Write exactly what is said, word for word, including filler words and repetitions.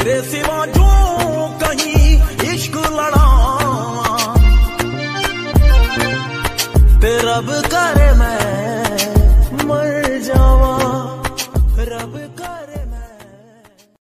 तेरे सिवा जो कहीं इश्क लड़ावा ते रब करे मैं